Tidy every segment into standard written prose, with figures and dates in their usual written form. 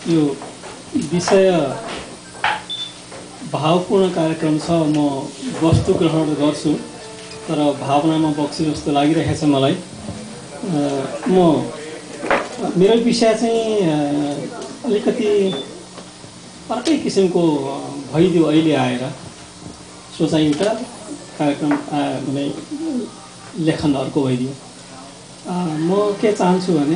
यो विषय भावपूर्ण कार्यक्रम छ। म वस्तु ग्रहण गर्छु तर भावनामा बग्छु जस्तो लागिरहेको छ मलाई। मेरो विषय चाहिँ अलिकति अर्कै किसिमको भइदियो अहिले आएर। सोचाइ एउटा कार्यक्रम भने लेखन अर्को भइदियो। म के चाहन्छु भने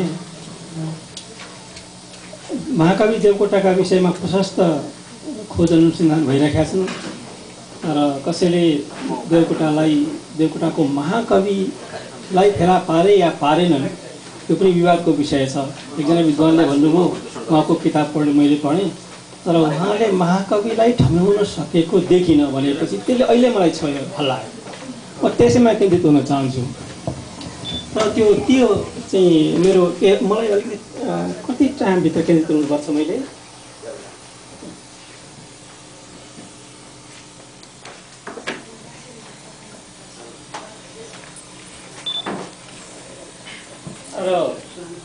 महाकवि देवकोटाका विषयमा प्रशस्त खोज अनुसन्धान भइरहेका छन् र कसैले देवकोटाको महाकविलाई फेला पारे या पारेनन् त्यो पनि विवादको विषय छ। एकजना विद्वानले भन्नुभयो, उहाँको किताब मैले पढेँ, तर उहाँले महाकविलाई ठम्याउन सकेको देखिनँ भनेपछि त्यसले अहिले मलाई हल्लायो। म त्यसैमा केन्द्रित हुन चाहन्छु। र त्यो चाहिँ मलाई अलिकति कति टाइमभित्र केन्द्रित हुनुपर्छ मैले? र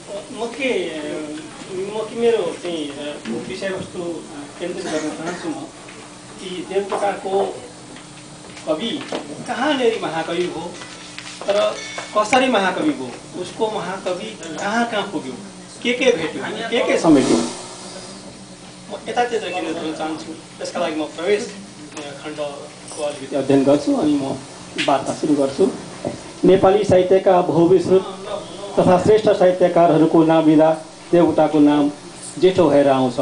मेरो चाहिँ विषयवस्तु केन्द्रित गर्न चाहन्छु म कि देवकोटाको कवि कहाँनिर महाकवि हो तर कसरी महाकवि हो, उसको महाकवि कहाँ पुग्यो, के भेट्यो, के समेट्यो, म यतातिर केन्द्रित हुन चाहन्छु। त्यसका लागि म प्रवेश खण्डको अलिकति अध्ययन गर्छु अनि म वार्ता सुरु गर्छु। नेपाली साहित्यका बहुविश्रुत तथा श्रेष्ठ साहित्यकारहरूको नाम लिँदा देवकोटाको नाम जेठो भएर आउँछ।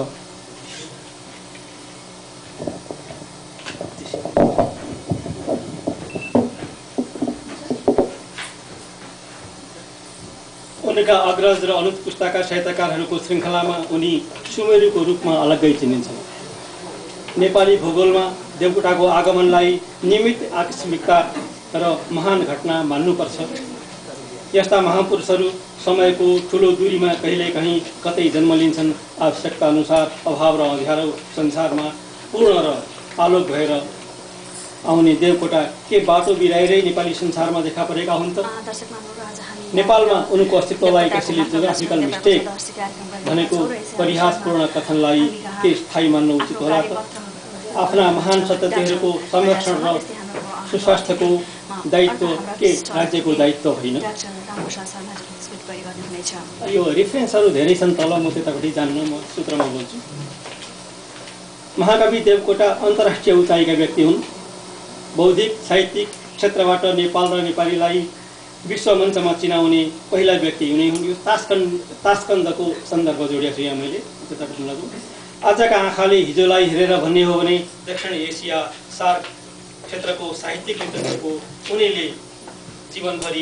उनका अग्रज र अनुज पुस्ताका साहित्यकारहरूको श्रृङ्खलामा उनी सुमेरुको रूपमा अलग्गै चिनिन्छन्। नेपाली भूगोलमा देवकोटाको आगमनलाई निमित्त आकस्मिकता र महान घटना मान्नुपर्छ। यस्ता महापुरुषहरू समयको ठुलो दूरीमा कहिलेकाहीँ कतै जन्म लिन्छन्। आवश्यकता अनुसार अभाव र अँध्यारो संसारमा पूर्ण र आलोक भएर आउने देवकोटा के बाटो बिराएरै नेपाली संसारमा देखा परेका हुन् त? नेपालमा उनको अस्तित्वलाई कसैले जोग्राफिकल मिस्टेक भनेको परिहासपूर्ण कथनलाई के स्थायी मान्न उचित होला त? आफ्ना महान सन्ततिहरूको संरक्षण र सुस्वास्थ्यको दायित्व के राज्यको दायित्व होइन? यो रेफरेन्सहरू धेरै छन् तल, म त्यतापट्टि जान्न, म सूत्रमा बोल्छु। महाकवि देवकोटा अन्तर्राष्ट्रिय उचाइका व्यक्ति हुन्। बौद्धिक साहित्यिक क्षेत्रबाट नेपाल र नेपालीलाई विश्व मञ्चमा चिनाउने पहिला व्यक्ति हुने हुन्। यो तास्कन्दको सन्दर्भ जोडिएको छु यहाँ मैले, त्यतापट्टि नजाउँ। आजका आँखाले हिजोलाई हेरेर भन्ने हो भने दक्षिण एसिया सार्क क्षेत्रको साहित्यिक नेतृत्वको उनीले जीवनभरि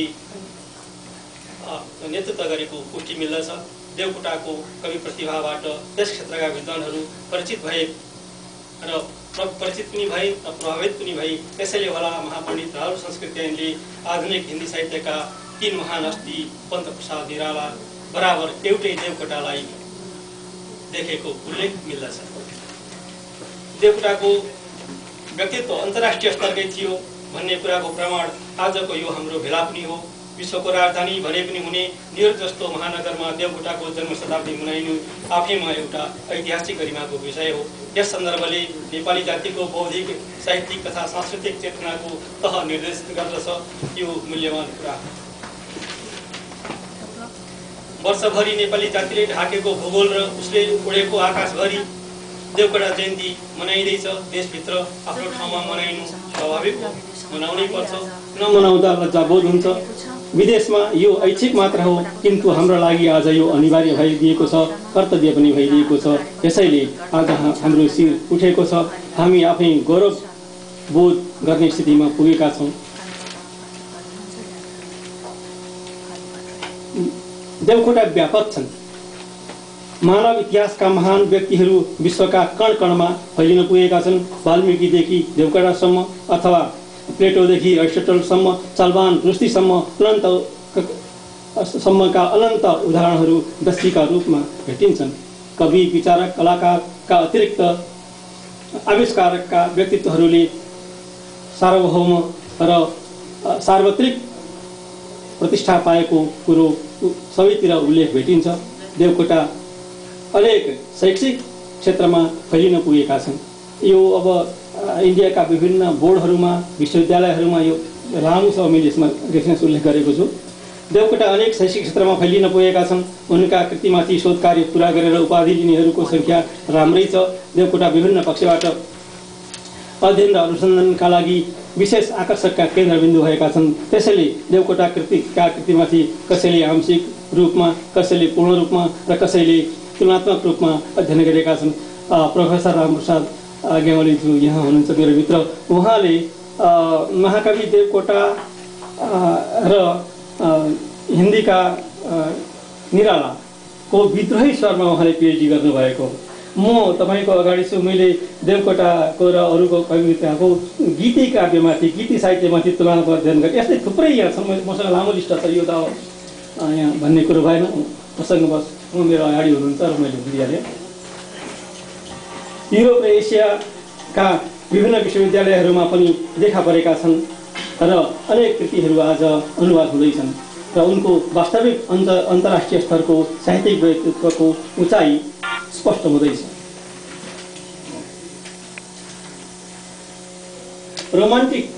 नेतृत्व गरेको पुष्टि मिल्दछ। देवकोटाको कवि प्रतिभाबाट त्यस क्षेत्रका विद्वानहरू परिचित भए र परिचित पनि भए र प्रभावित पनि भए। त्यसैले होला महापण्डित राहुल संस्कृतिले आधुनिक हिन्दी साहित्यका 3 महान हस्ती पन्त प्रसाद निराला बराबर एउटै देवकोटालाई देखेको उल्लेख मिल्दछ। देवकोटाको व्यक्तित्व अन्तर्राष्ट्रिय स्तरकै थियो भन्ने कुराको प्रमाण आजको यो हाम्रो भेला पनि हो। विश्वको राजधानी भने पनि हुने न्युयोर्क जस्तो महानगरमा देवकोटाको जन्म शताब्दी मनाइनु आफैमा एउटा ऐतिहासिक गरिमाको विषय हो। यस सन्दर्भले नेपाली जातिको बौद्धिक साहित्यिक तथा सांस्कृतिक चेतनाको तह निर्देशित गर्दछ। यो मूल्यवान कुरा हो। वर्षभरि नेपाली जातिले ढाकेको भूगोल र उसले उडेको आकाशभरि देवकोटा जयन्ती मनाइँदैछ। देशभित्र आफ्नो ठाउँमा मनाइनु स्वाभाविक हो, मनाउनै पर्छ। नमनाउँदा लज्जाबोध हुन्छ। विदेशमा यो ऐच्छिक मात्र हो, किन्तु हाम्रो लागि आज यो अनिवार्य भइदिएको छ, कर्तव्य पनि भइदिएको छ। यसैले आज हाम्रो शिर उठेको छ। हामी आफै गौरव बोध गर्ने स्थितिमा पुगेका छौँ। देवकोटा व्यापक छन्। मानव इतिहासका महान व्यक्तिहरू विश्वका कण कणमा फैलिन पुगेका छन्। वाल्मिकीदेखि देवकोटासम्म अथवा प्लेटोदेखि एरिस्टोटलसम्म, सलमान रुस्दीसम्म सम्मका अनन्त उदाहरणहरू दस्युका रूपमा भेटिन्छन्। कवि, विचारक, कलाकारका अतिरिक्त आविष्कारकका व्यक्तित्वहरूले सार्वभौम र सार्वत्रिक प्रतिष्ठा पाएको कुरो सबैतिर उल्लेख भेटिन्छ। देवकोटा अनेक शैक्षिक क्षेत्रमा फैलिन पुगेका छन्। यो अब इन्डियाका विभिन्न बोर्डहरूमा विश्वविद्यालयहरूमा यो लामो छ, मैले यसमा रेफरेन्स उल्लेख गरेको छु। देवकोटा अनेक शैक्षिक क्षेत्रमा फैलिन पुगेका छन्। उनका कृतिमाथि शोध कार्य पुरा गरेर उपाधि लिनेहरूको सङ्ख्या राम्रै छ। देवकोटा विभिन्न पक्षबाट अध्ययन र अनुसन्धानका लागि विशेष आकर्षकका केन्द्रबिन्दु भएका छन्। त्यसैले देवकोटा कृतिमाथि कसैले आंशिक रूपमा, कसैले पूर्ण रूपमा र कसैले तुलनात्मक रूपमा अध्ययन गरेका छन्। प्रोफेसर रामप्रसाद गेवालीज्यू यहाँ हुनुहुन्छ मेरो मित्र। उहाँले महाकवि देवकोटा र हिन्दीका निरालाको विद्रोही स्वरमा उहाँले पिएचडी गर्नुभएको हो। म तपाईँको अगाडि छु। मैले देवकोटाको र अरूको कविताको गीति काव्यमाथि, गीति साहित्यमाथि तुलनात्मक अध्ययन गरेँ। यस्तै थुप्रै यहाँ छन्। मसँग लामो लिस्ट छ, यो त यहाँ भन्ने कुरो भएन। प्रसङ्गवश मेरो अगाडि हुनुहुन्छ र मैले भुलिहालेँ। युरोप र एसियाका विभिन्न विश्वविद्यालयहरूमा पनि देखा परेका छन् र अनेक कृतिहरू आज अनुवाद हुँदैछन् र उनको वास्तविक अन्तर्राष्ट्रिय स्तरको साहित्यिक व्यक्तित्वको उचाइ स्पष्ट हुँदैछ। रोमान्टिक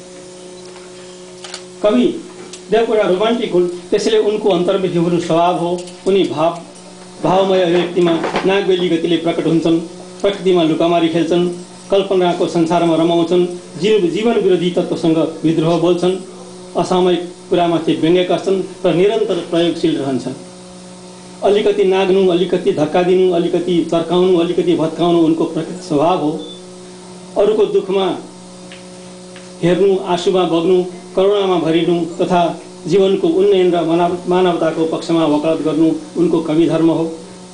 कवि देवकोटा रोमान्टिक हुन्, त्यसैले उनको अन्तर्मुखी हुनु स्वभाव हो। उनी भावमय अभिव्यक्तिमा नागबेली गतिले प्रकट हुन्छन्, प्रकृतिमा लुकामारी खेल्छन्, कल्पनाको संसारमा रमाउँछन्, जीवन विरोधी तत्त्वसँग विद्रोह बोल्छन्, असामयिक कुरामाथि व्यङ्ग्य गर्छन् र निरन्तर प्रयोगशील रहन्छन्। अलिकति नाग्नु, अलिकति धक्का दिनु, अलिकति तर्काउनु, अलिकति भत्काउनु उनको प्रकृति स्वभाव हो। अरूको दुःखमा हेर्नु, आँसुमा बग्नु, करुणामा भरिनु तथा जीवनको उन्नयन र मानवताको पक्षमा वकालत गर्नु उनको कवि धर्म हो।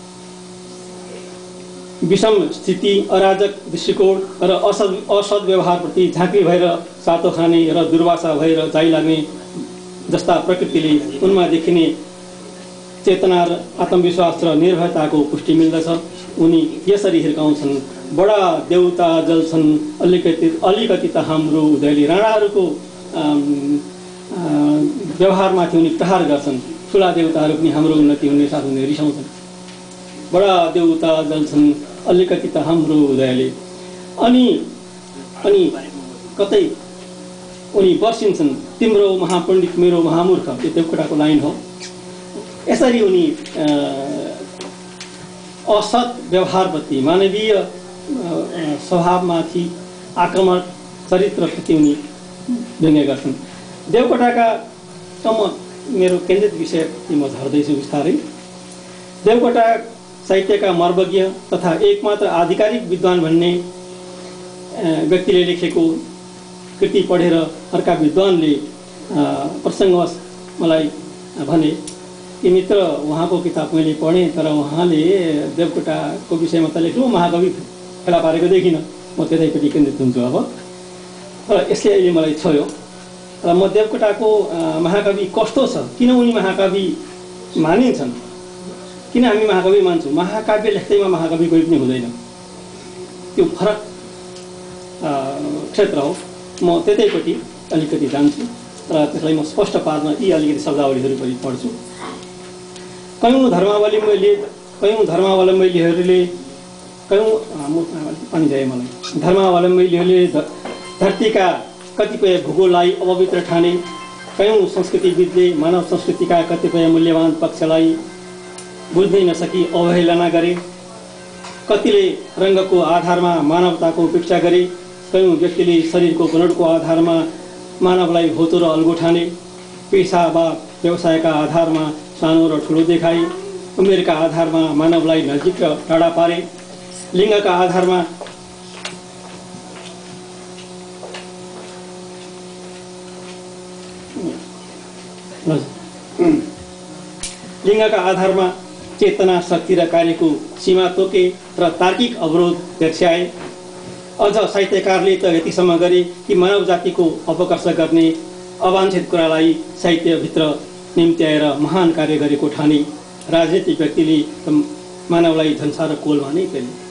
विषम स्थिति, अराजक दृष्टिकोण र असद व्यवहारप्रति झाँक्री भएर सातो खाने र दुर्वासा भएर जाइ लाग्ने जस्ता प्रकृतिले उनमा देखिने चेतना र आत्मविश्वास र निर्भयताको पुष्टि मिल्दछ। उनी यसरी हिर्काउँछन्, बडा देउता जल्छन् अलिकति त हाम्रो उदयले। राणाहरूको व्यवहारमाथि उनी प्रहार गर्छन्। ठुला देउताहरू पनि हाम्रो उन्नति हुने साथ उनी रिसाउँछन्। बडा देउता जल्छन् अलिकति त हाम्रो उदयले। अनि कतै उनी वर्षिन्छन्, तिम्रो महापण्डित मेरो महामूर्ख। यो देवकोटाको लाइन हो। यसरी उनी असत व्यवहारप्रति, मानवीय स्वभावमाथि, आक्रमण चरित्रप्रति उनी व्यङ्ग्य गर्छन्। देवकोटाका मेरो केन्द्रित विषय म झर्दैछु बिस्तारै। देवकोटा साहित्यका मर्मज्ञ तथा एकमात्र आधिकारिक विद्वान भन्ने व्यक्तिले लेखेको कृति पढेर अर्का विद्वानले प्रसङ्गवश मलाई भने कि मित्र, उहाँको किताब मैले पढेँ तर उहाँले देवकोटाको विषयमा त लेख्नु महाकवि फेला पारेको देखिनँ। म त्यतैपट्टि केन्द्रित हुन्छु अब। र यसले अहिले मलाई छोयो र म देवकोटाको महाकवि कस्तो छ, किन उनी महाकवि मानिन्छन्, किन हामी महाकवि मान्छौँ। महाकाव्य लेख्दैमा महाकवि कोही पनि हुँदैन, त्यो फरक क्षेत्र हो। म त्यतैपट्टि अलिकति जान्छु र त्यसलाई म स्पष्ट पार्न यी अलिकति शब्दावलीहरू पनि पढ्छु। कयौँ धर्मावलम्बीहरूले धरतीका कतिपय भूगोललाई अपवित्र ठाने, कयौँ संस्कृतिविदले मानव संस्कृतिका कतिपय मूल्यवान पक्षलाई बुझ्नै नसकी अवहेलना गरे, कतिले रङ्गको आधारमा मानवताको उपेक्षा गरे, कयौँ व्यक्तिले शरीरको गुणको आधारमा मानवलाई भोतो र अल्गो ठाने, पेसा वा व्यवसायका आधारमा सानो र ठुलो देखाए, उमेरका आधारमा मानवलाई नजिक र टाढा पारे, लिङ्गका आधारमा चेतना, शक्ति र कार्यको सीमा तोके र तार्किक अवरोध दर्शाए। अझ साहित्यकारले त यतिसम्म गरे कि मानव जातिको अपकर्ष गर्ने अवाञ्छित कुरालाई साहित्यभित्र निम्त्याएर महान कार्य गरेको ठाने। राजनीतिक व्यक्तिले मानवलाई झन्सार कोलमा नै फेरि